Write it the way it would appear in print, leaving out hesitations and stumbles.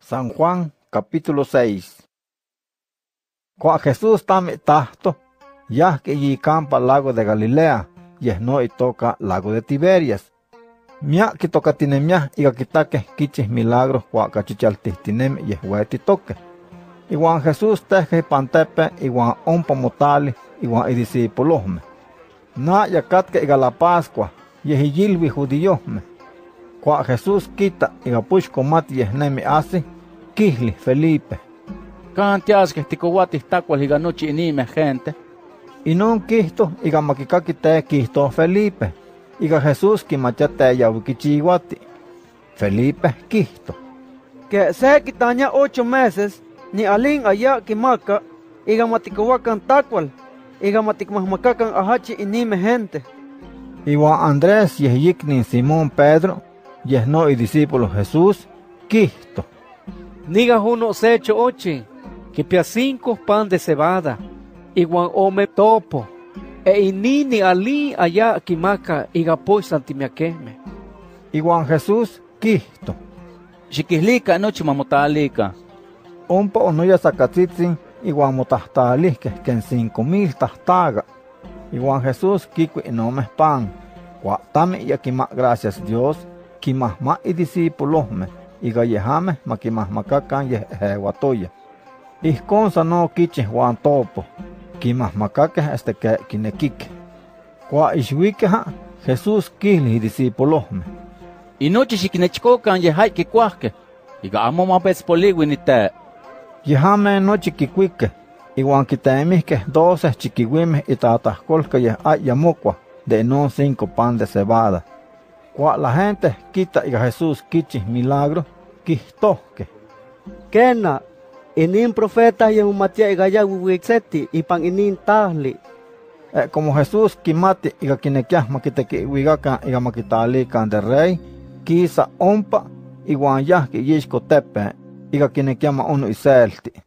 San Juan, capítulo 6. Cua Jesús tami tahto, yahque y campa lago de Galilea, yehno y toca lago de Tiberias. Mia que toca tinemia y quitaque quichis milagros cua cachichaltistinem yehueti toque. Iguan Jesús teje pantepe iguan ompa motali iguan y discipulosme. Na yakatke iga la Pascua, yehiyilvi judiyosme. Cua Jesús quita iga pushko mati yehnemi asi, kihli Felipe. Cantias que ticohuatis tacual iga nochi inime gente. Y non quihto iga makikakite quihto Felipe. Iga Jesús kimachate yawikichihuati. Felipe quihto. Que se quitaña 8 meses, ni alin allá kimaka, iga matikohuacan tacual, iga matikmahmakakan ahachi inime gente. Iwan Andrés yehyiknin Simón Pedro, yehno y discípulo Jesús, quihto. Niga uno secho ochi, que pia 5 pan de cebada, iguan ome topo, e inini ali allá kimaka iga poi santimiakeme. Iwan Jesús quihto. Xiquislika nochi mamotalika. Ompa onoya sacatzitzin, iwan motahtalihke ken 5,000 tahtaga. Iwan Jesús kikui inome pan. Cuatami ya kima gracias Dios, kimahma y discípulosme, iga yehame makimahmakakan yehewatoya. Ihkon sano kichih wan topo, kimahmakake que kinekike. Cua ishwikeha, Jesús kihli discípulosme. Y nochi xiquinechcocan yehai kikuahke, iga amo mapetspoliwinite. Yehame nochi kikuike, iwan kitemihke 12 chiquiwimeh itatahkolka yamokwa de non 5 pan de cebada. Cua la gente quita iga Jesús kichih milagro, kihtohke. Kena, inin profeta yehumatia iga yawiwixeti ipan inin tahli. Como Jesús kimati iga kinekiah makitekiwigakan iga makitalikan de rey, kisa ompa iwan yahki yishko tepe iga kinekiama unu iselti.